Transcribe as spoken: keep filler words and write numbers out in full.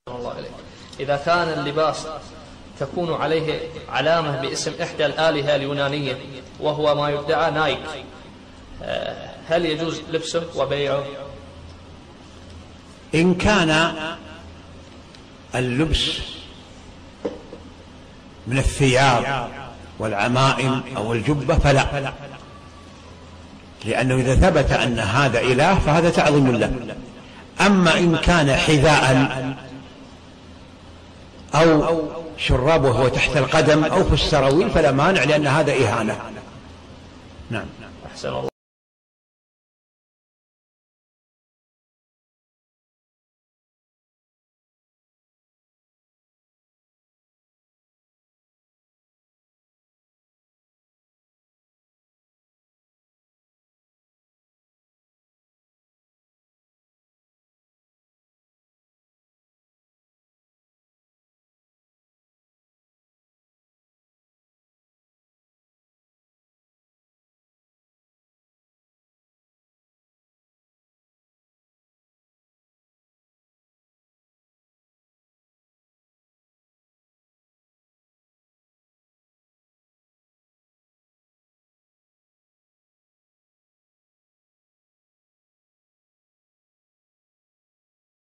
الله إليك. إذا كان اللباس تكون عليه علامة باسم إحدى الآلهة اليونانية وهو ما يدعى نايك، هل يجوز لبسه وبيعه؟ إن كان اللبس من الثياب والعمائم أو الجبة فلا، لأنه إذا ثبت أن هذا إله فهذا تعظيم له. أما إن كان حذاء أو شراب وهو تحت القدم أو في السراويل فلا مانع، لأن هذا إهانة. نعم. أحسن الله.